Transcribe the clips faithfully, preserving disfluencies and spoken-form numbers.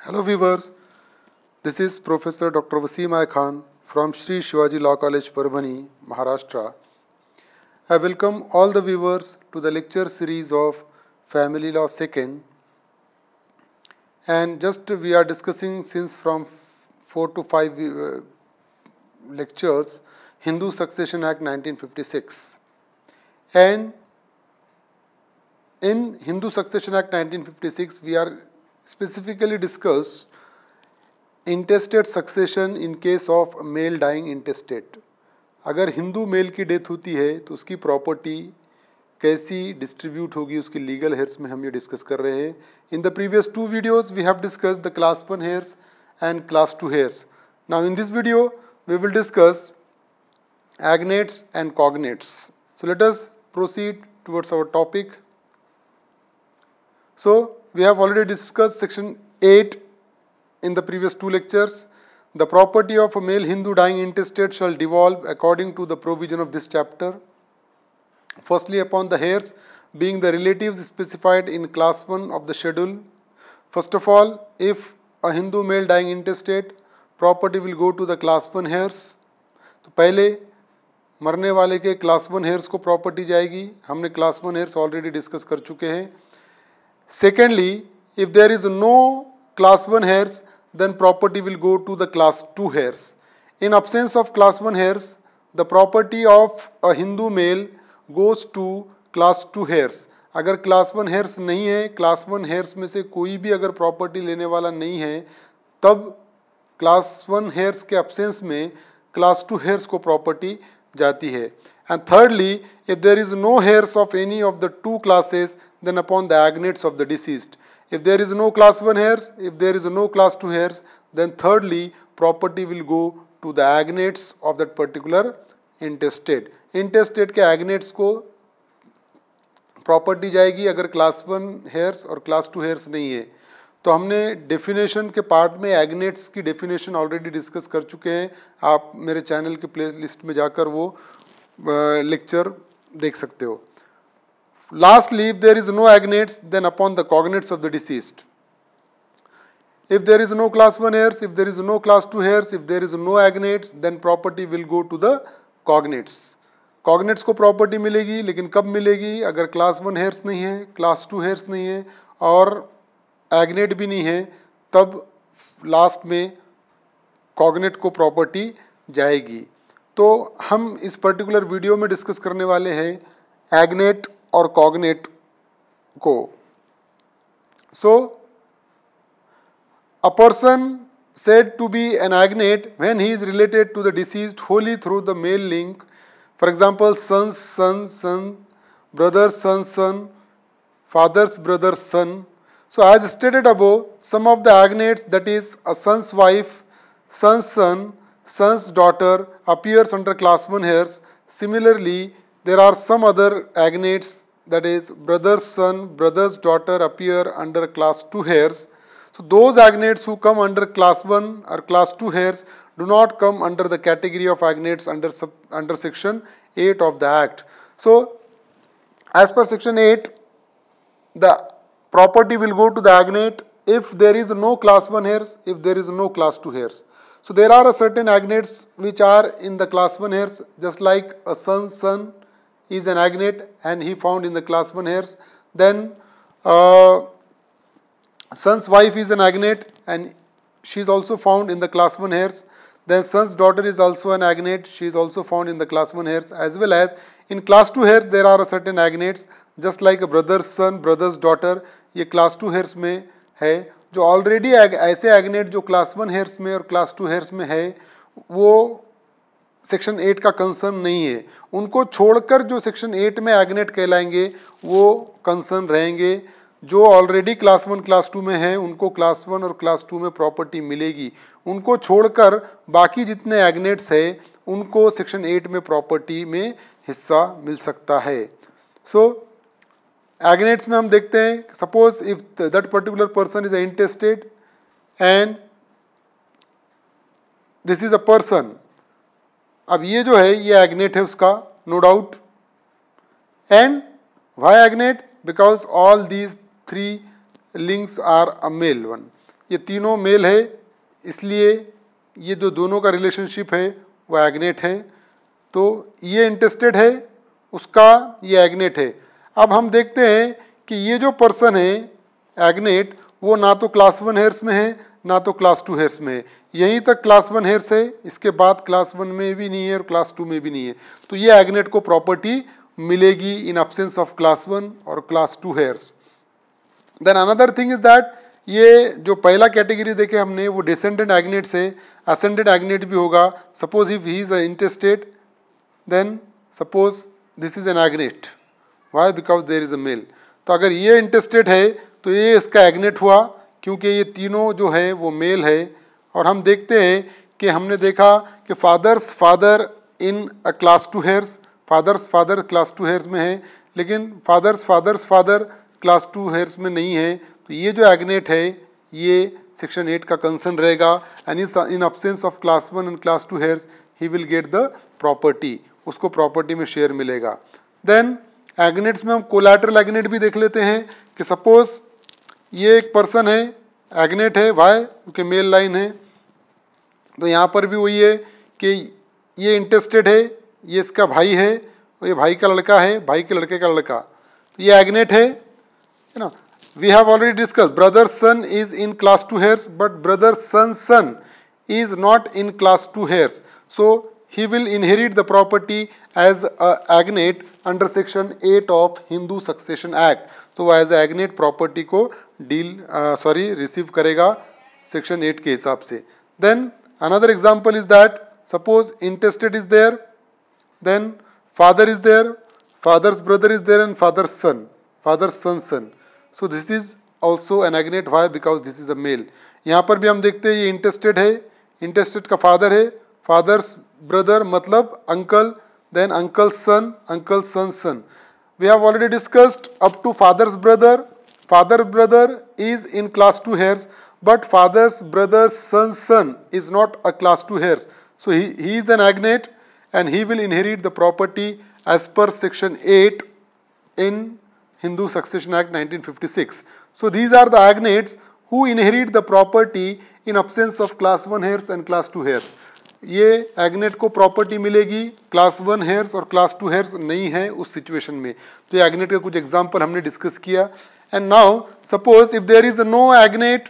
Hello viewers, this is Professor Doctor Waseem Khan from Shri Shivaji Law College, Parbhani, Maharashtra. I welcome all the viewers to the lecture series of Family Law Second, and just we are discussing since from four to five uh, lectures Hindu Succession Act nineteen fifty-six, and in Hindu Succession Act nineteen fifty-six we are specifically discussed intestate succession in case of male dying intestate. अगर Hindu mail की death होती है तो उसकी property कैसी distribute होगी, उसकी legal hairs में हम ये डिस्कस कर रहे हैं. In the previous two videos we have discussed the class one heirs and class two heirs. Now in this video we will discuss Agnates and Cognates. So let us proceed towards our topic. So we have already discussed section eight in the previous two lectures. The property of a male Hindu dying intestate shall devolve according to the provision of this chapter. Firstly, upon the heirs being the relatives specified in class one of the schedule. First of all, if a Hindu male dying intestate, property will go to the class one heirs. तो पहले मरने वाले के class one heirs को property जाएगी. हमने class one heirs already discuss कर चुके हैं. Secondly, if there is no class one heirs then property will go to the class two heirs. In absence of class one heirs the property of a Hindu male goes to class two heirs. अगर class one heirs नहीं है, class one heirs में से कोई भी अगर property लेने वाला नहीं है, तब क्लास वन हेयर्स के अब्सेंस में क्लास टू हेयर्स को प्रॉपर्टी जाती है. And thirdly, if there is no heirs of any of the two classes then upon the agnates of the deceased. If there is no class one heirs, if there is no class two heirs, then thirdly property will go to the agnates of that particular intestate. Intestate के agnates को property जाएगी अगर class one heirs और class two heirs नहीं है. तो हमने definition के पार्ट में एग्नेट्स की डेफिनेशन ऑलरेडी डिस्कस कर चुके हैं. आप मेरे चैनल के प्ले लिस्ट में जाकर वो लेक्चर देख सकते हो. Lastly, if there is no agnates then upon the cognates of the deceased. If there is no class one heirs, if there is no class two heirs, if there is no agnates then property will go to the cognates. Cognates को property मिलेगी, लेकिन कब मिलेगी? अगर class one heirs नहीं है, class two heirs नहीं है और एग्नेट भी नहीं है, तब लास्ट में कॉग्नेट को प्रॉपर्टी जाएगी. तो हम इस पर्टिकुलर वीडियो में डिस्कस करने वाले हैं एग्नेट और कॉग्नेट को. So a person said to be an agnate when he is related to the deceased wholly through the male link. For example, son's son, son, brother's son's son, father's brother's son. So as stated above, some of the agnates, that is a son's wife, son's son, son's daughter, appears under class one heirs. Similarly, there are some other agnates, that is brother's son, brother's daughter, appear under class two heirs. So those agnates who come under class one or class two heirs do not come under the category of agnates under sub, under section eight of the act. So as per section eight, the property will go to the agnate if there is no class one heirs, if there is no class two heirs. So there are a certain agnates which are in the class one heirs, just like a son's son is an agnate and he found in the class one heirs. Then uh, son's wife is an agnate and she is also found in the class one heirs. Then son's daughter is also an agnate, she is also found in the class one heirs, as well as in class two heirs there are a certain agnates, just like a brother's son, brother's daughter. ये class two heirs में है. जो already ऐसे एग्नेट जो class one heirs में और class two heirs में है, वो सेक्शन एट का कंसर्न नहीं है. उनको छोड़कर जो सेक्शन एट में एग्नेट कहलाएंगे वो कंसर्न रहेंगे. जो already class one class two में है उनको क्लास वन और क्लास टू में प्रॉपर्टी मिलेगी. उनको छोड़कर बाकी जितने एग्नेट्स है उनको सेक्शन एट में प्रॉपर्टी में हिस्सा मिल सकता है. सो so, एग्नेट्स में हम देखते हैं, suppose if that particular person is a intestate and this is a person. अब ये जो है ये एग्नेट है उसका, no doubt. And why agnate? Because all these three links are a male one. ये तीनों मेल है, इसलिए ये जो दोनों का रिलेशनशिप है वो एग्नेट है। तो ये इंटेस्टेड है, उसका ये एग्नेट है। अब हम देखते हैं कि ये जो पर्सन है एग्नेट, वो ना तो क्लास वन हेयर्स में है ना तो क्लास टू हेयर्स में है। यहीं तक क्लास वन हेयर्स है, इसके बाद क्लास वन में भी नहीं है और क्लास टू में भी नहीं है। तो ये एग्नेट को प्रॉपर्टी मिलेगी in absence of class one और class two heirs. Then another thing is that ये जो पहला कैटेगरी देखे हमने वो डिसेंडेंट एग्नेट से, असेंडेंट एग्नेट भी होगा। Suppose if he is a intestate, then suppose this is an agnate. Why? Because there is a male. तो अगर ये इंटेस्टेट है तो ये इसका एग्नेट हुआ, क्योंकि ये तीनों जो है वो मेल है। और हम देखते हैं कि हमने देखा कि father's father in a class two heirs, father's father class two heirs में है, लेकिन father's father's father class two heirs में नहीं है। तो ये जो एग्नेट है ये सेक्शन एट का कंसर्न रहेगा। And in absence of class one and class two heirs he will get the property, उसको प्रॉपर्टी में शेयर मिलेगा। देन एग्नेट्स में हम कोलैटरल एग्नेट भी देख लेते हैं कि सपोज ये एक पर्सन है, एग्नेट है, वाई? क्योंकि मेल लाइन है। तो यहाँ पर भी वही है कि ये इंटेस्टेड है, ये इसका भाई है, और ये भाई का लड़का है, भाई के लड़के का लड़का। तो ये एग्नेट है, है ना। We have already discuss brother son is in class two heirs, but brother son son is not in class two heirs, so he will inherit the property as a agnate under section eight of Hindu Succession Act. तो as a agnate property को deal sorry receive करेगा section eight के हिसाब से। Then another example is that suppose intestate is there, then father is there, father's brother is there, and father's son, father's son son. So this is also an agnate. Why? Because this is a male. यहाँ पर भी हम देखते हैं ये intestate है, intestate का father है, father's brother मतलब uncle, then uncle's son, uncle's son's son. We have already discussed up to father's brother. Father's brother is in class two heirs, but father's brother's son's son is not a class two heirs. So he, he is an agnate and he will inherit the property as per section eight in Hindu Succession Act nineteen fifty-six. So these are the agnates who inherit the property in absence of class one heirs and class two heirs. ये एग्नेट को property मिलेगी, class one heirs और class two heirs नहीं है उस situation में। तो ये एग्नेट का कुछ एग्जांपल हमने डिस्कस किया। And now suppose if there is no agnate,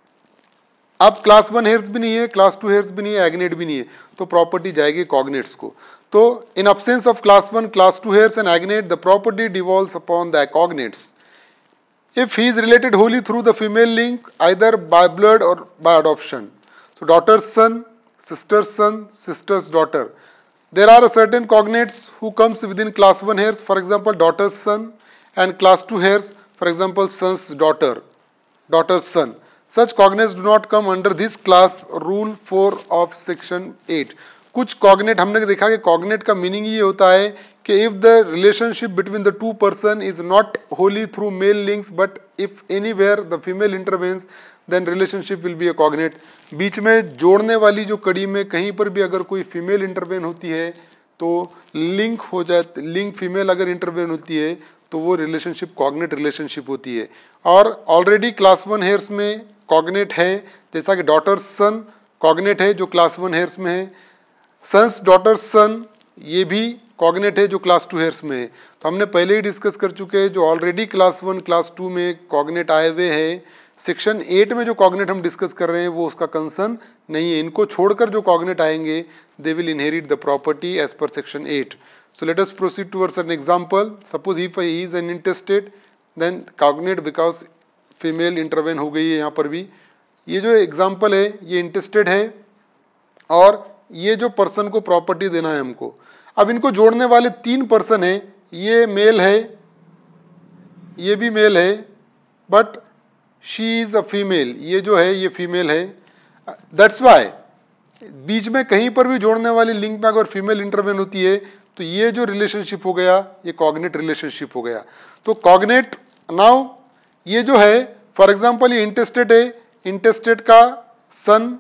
अब क्लास वन हेयर्स भी नहीं है, क्लास टू हेयर्स भी नहीं है, एग्नेट भी नहीं है, तो प्रॉपर्टी जाएगी कॉग्नेट्स को। तो in absence of class one, class two heirs and agnate, the property devolves upon the cognates if he is related wholly through the female link either by blood or by adoption. तो daughter's son, sister's son, sister's daughter. There are a certain cognates who comes within class one heirs, for example daughter's son, and class two heirs, for example son's daughter, daughter's son. Such cognates do not come under this class rule four of section eight. कुछ cognate हमने देखा कि cognate का meaning ये होता है कि if the relationship between the two person is not wholly through male links, but if anywhere the female intervenes, then relationship will be a cognate. बीच में जोड़ने वाली जो कड़ी में कहीं पर भी अगर कोई फीमेल इंटरवेन होती है तो लिंक हो जाए, लिंक फीमेल अगर इंटरवेन होती है तो वो रिलेशनशिप कॉग्नेट रिलेशनशिप होती है। और ऑलरेडी क्लास वन हेयर्स में कॉग्नेट है, जैसा कि डॉटर्स सन कॉग्नेट है जो क्लास वन हेयर्स में है, सन्स डॉटर्स सन ये भी कॉग्नेट है जो क्लास टू हेयर्स में है। तो हमने पहले ही डिस्कस कर चुके हैं जो already class one class two में कॉग्नेट आए हुए हैं, सेक्शन एट में जो कॉग्नेट हम डिस्कस कर रहे हैं वो उसका कंसर्न नहीं है। इनको छोड़कर जो कॉग्नेट आएंगे they will inherit the property as per section eight. So let us proceed towards an example. Suppose if he is an intestate, then cognate because female intervene हो गई है। यहाँ पर भी ये जो एग्जाम्पल है ये इंटेस्टेड है और ये जो पर्सन को प्रॉपर्टी देना है हमको। अब इनको जोड़ने वाले तीन पर्सन है, ये मेल है, ये भी मेल है, but she is a female, ये जो है ये फीमेल है। दैट्स वाई बीच में कहीं पर भी जोड़ने वाली लिंक में अगर फीमेल इंटरवेन होती है तो ये जो रिलेशनशिप हो गया ये कॉग्नेट रिलेशनशिप हो गया। तो कॉग्नेट नाउ ये जो है फॉर एग्जांपल ये इंटेस्टेड है, इंटेस्टेड का son,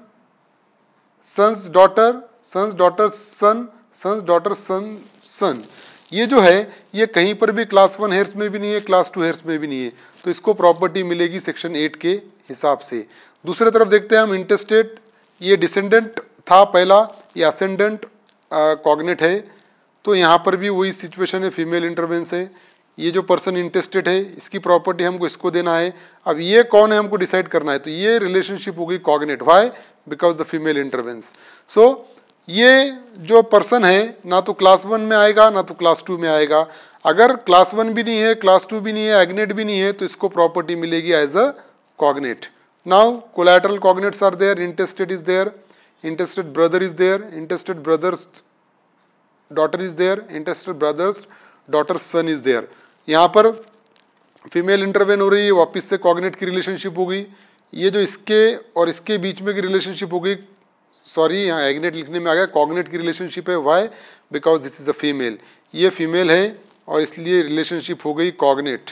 son's daughter, son's daughter son, son's daughter son son, ये जो है ये कहीं पर भी क्लास वन हेयर्स में भी नहीं है, क्लास टू हेयर्स में भी नहीं है। तो इसको प्रॉपर्टी मिलेगी सेक्शन एट के हिसाब से। दूसरे तरफ देखते हैं हम इंटेस्टेट, ये डिसेंडेंट था पहला, ये असेंडेंट कॉग्नेट है, तो यहाँ पर भी वही सिचुएशन है, फीमेल इंटरवेंस है। ये जो पर्सन इंटेस्टेड है इसकी प्रॉपर्टी हमको इसको देना है। अब ये कौन है हमको डिसाइड करना है, तो ये रिलेशनशिप हो गई cognate. Why? Because the female intervenes. So ये जो पर्सन है ना तो क्लास वन में आएगा ना तो क्लास टू में आएगा। अगर क्लास वन भी नहीं है, क्लास टू भी नहीं है, एग्नेट भी नहीं है, तो इसको प्रॉपर्टी मिलेगी as a cognate. Now collateral cognates are there, intestate is there, intestate brother is there, intestate brother's daughter is there, intestate brother's daughter son is there. यहाँ पर फीमेल इंटरवेन हो रही है, वापस से कॉग्नेट की रिलेशनशिप हो गई। ये जो इसके और इसके बीच में की रिलेशनशिप हो गई, सॉरी यहाँ एग्नेट लिखने में आ गया, कॉग्नेट की रिलेशनशिप है। Why? Because this is a female, ये फीमेल है और इसलिए रिलेशनशिप हो गई कॉग्नेट।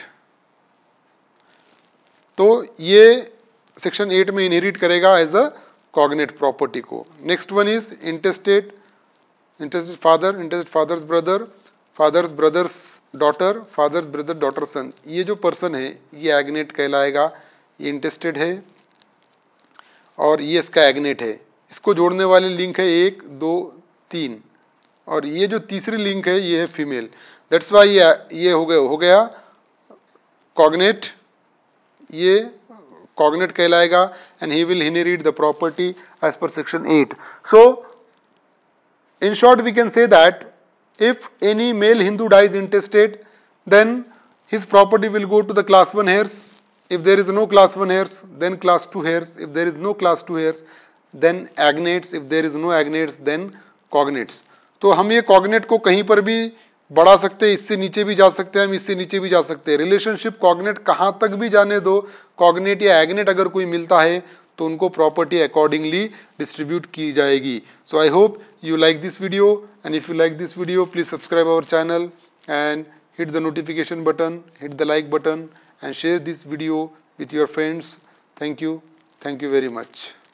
तो ये सेक्शन एट में इनहेरिट करेगा एज अ कॉग्नेट प्रॉपर्टी को। Next one is intestate, intestate father, intestate father's brother, father's brother's daughter, father's brother daughter son. ये जो पर्सन है ये एग्नेट कहलाएगा, ये इंटेस्टेड है और ये इसका एग्नेट है। इसको जोड़ने वाले लिंक है एक, दो, तीन, और ये जो तीसरी लिंक है ये है फीमेल। दैट्स वाई ये ये हो गया हो गया कॉग्नेट, ये कॉग्नेट कहलाएगा and he will inherit the property as per section eight. So in short we can say that if any male Hindu dies intestate, then his property will go to the class one heirs. If there is no class one heirs, then class two heirs. If there is no class two heirs, then agnates. If there is no agnates, then cognates. तो हम ये cognate को कहीं पर भी बढ़ा सकते हैं, इससे नीचे भी जा सकते हैं हम, इससे नीचे भी जा सकते हैं। रिलेशनशिप कॉग्नेट कहाँ तक भी जाने दो, कॉग्नेट या एग्नेट अगर कोई मिलता है तो उनको प्रॉपर्टी अकॉर्डिंगली डिस्ट्रीब्यूट की जाएगी। So I hope you like this video, and if you like this video please subscribe our channel and hit the notification button, hit the like button and share this video with your friends. Thank you. Thank you very much.